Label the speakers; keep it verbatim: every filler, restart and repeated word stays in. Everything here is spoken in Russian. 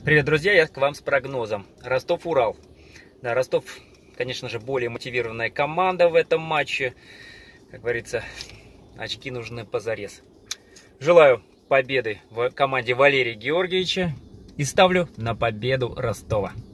Speaker 1: Привет, друзья, я к вам с прогнозом. Ростов-Урал. Да, Ростов, конечно же, более мотивированная команда в этом матче. Как говорится, очки нужны позарез. Желаю победы в команде Валерия Георгиевича и ставлю на победу Ростова.